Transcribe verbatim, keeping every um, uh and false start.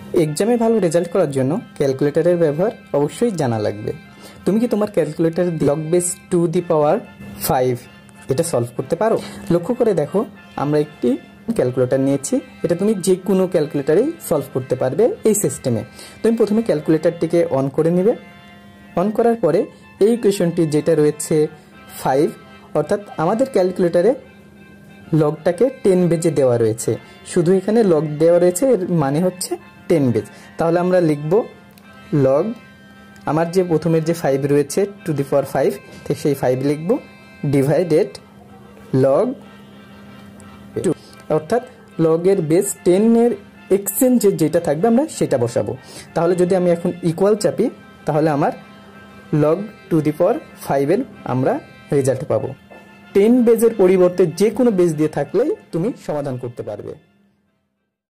এক্সামে ভালো রেজাল্ট করার জন্য ক্যালকুলেটরের ব্যবহার অবশ্যই জানা লাগবে। তুমি কি তোমার ক্যালকুলেটরে log base to the power five এটা সলভ করতে পারো? লক্ষ্য করে দেখো, আমরা একটি ক্যালকুলেটর নিয়েছি, এটা তুমি যে কোনো ক্যালকুলেটরেই সলভ করতে পারবে এই সিস্টেমে। তুমি প্রথমে ক্যালকুলেটরটিকে অন করে নেবে। অন করার পরে এই ইকুয়েশনটি যেটা রয়েছে ফাইভ, অর্থাৎ আমাদের ক্যালকুলেটরে লগটাকে টেন বেজে দেওয়া রয়েছে, শুধু এখানে লগ দেওয়া রয়েছে, এর মানে হচ্ছে টেন বেজ। তাহলে আমরা লিখব লগ, আমার যে প্রথমের যে ফাইভ রয়েছে টু দি পাওয়ার ফাইভ, সেই ফাইভ লিখব, ডিভাইডেড লগ টু, অর্থাৎ লগের বেস টেনের এক্সচেঞ্জে যেটা থাকবে আমরা সেটা বসাবো। তাহলে যদি আমি এখন ইকুয়াল চাপি, তাহলে আমার লগ টু দি পাওয়ার ফাইভের আমরা রেজাল্ট পাবো। টেন বেজের পরিবর্তে যে কোনো বেজ দিয়ে থাকলেই তুমি সমাধান করতে পারবে।